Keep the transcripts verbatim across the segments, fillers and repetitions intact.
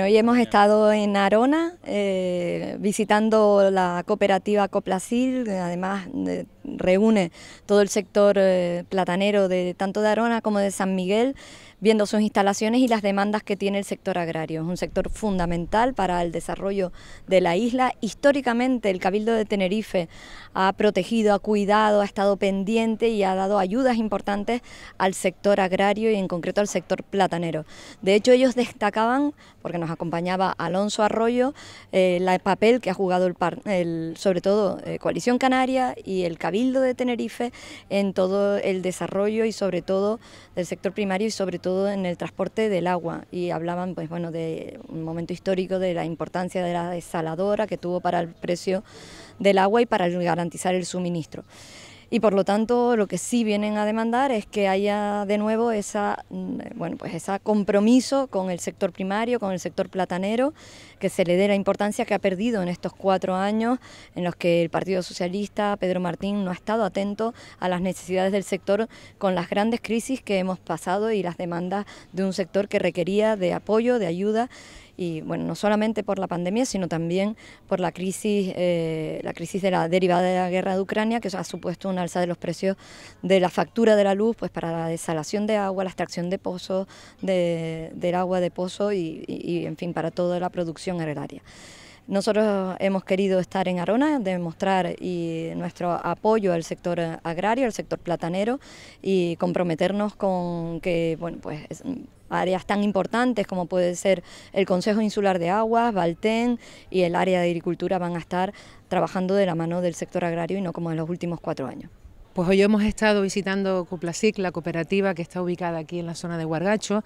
hoy hemos estado en Arona eh, visitando la cooperativa Coplasil, que además de, reúne todo el sector eh, platanero de tanto de Arona como de San Miguel, viendo sus instalaciones y las demandas que tiene el sector agrario. Es un sector fundamental para el desarrollo de la isla. Históricamente el Cabildo de Tenerife ha protegido, ha cuidado, ha estado pendiente y ha dado ayudas importantes al sector agrario y en concreto al sector platanero. De hecho, ellos destacaban, porque nos acompañaba Alonso Arroyo, eh, el papel que ha jugado el, el, sobre todo eh, Coalición Canaria y el Cabildo de Tenerife en todo el desarrollo y sobre todo del sector primario y sobre todo en el transporte del agua, y hablaban pues bueno de un momento histórico de la importancia de la desaladora que tuvo para el precio del agua y para garantizar el suministro. Y por lo tanto lo que sí vienen a demandar es que haya de nuevo esa, bueno, pues ese compromiso con el sector primario, con el sector platanero, que se le dé la importancia que ha perdido en estos cuatro años en los que el Partido Socialista, Pedro Martín, no ha estado atento a las necesidades del sector con las grandes crisis que hemos pasado y las demandas de un sector que requería de apoyo, de ayuda. Y bueno, no solamente por la pandemia, sino también por la crisis, eh, la crisis de la derivada de la guerra de Ucrania, que ha supuesto un alza de los precios de la factura de la luz, pues para la desalación de agua, la extracción de pozos, de, del agua de pozo y, y, y en fin, para toda la producción agraria. Nosotros hemos querido estar en Arona, demostrar y nuestro apoyo al sector agrario, al sector platanero y comprometernos con que, bueno, pues áreas tan importantes como puede ser el Consejo Insular de Aguas, Valten y el área de agricultura van a estar trabajando de la mano del sector agrario y no como en los últimos cuatro años. Pues hoy hemos estado visitando Coplasil, la cooperativa que está ubicada aquí en la zona de Huargacho.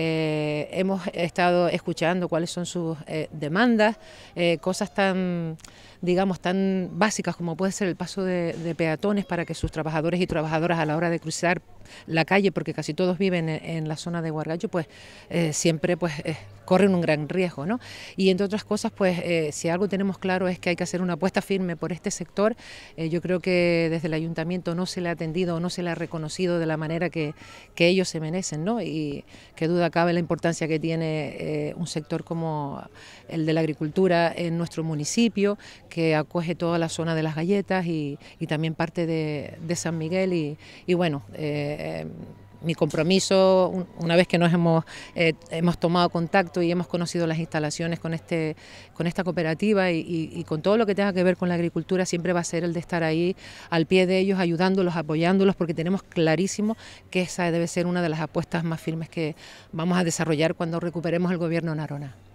Eh, hemos estado escuchando cuáles son sus eh, demandas, eh, cosas tan, digamos, tan básicas como puede ser el paso de, de peatones para que sus trabajadores y trabajadoras a la hora de cruzar la calle, porque casi todos viven en, en la zona de Huargacho, pues eh, siempre pues eh, corren un gran riesgo, ¿no? Y entre otras cosas, pues eh, si algo tenemos claro es que hay que hacer una apuesta firme por este sector. Eh, yo creo que desde el ayuntamiento no se le ha atendido o no se le ha reconocido de la manera que, que ellos se merecen, ¿no? Y qué duda cabe la importancia que tiene eh, un sector como el de la agricultura en nuestro municipio, que acoge toda la zona de las galletas y, y también parte de, de San Miguel y, y bueno, eh, eh, mi compromiso, una vez que nos hemos, eh, hemos tomado contacto y hemos conocido las instalaciones con, este, con esta cooperativa y, y, y con todo lo que tenga que ver con la agricultura, siempre va a ser el de estar ahí al pie de ellos, ayudándolos, apoyándolos, porque tenemos clarísimo que esa debe ser una de las apuestas más firmes que vamos a desarrollar cuando recuperemos el gobierno en Arona.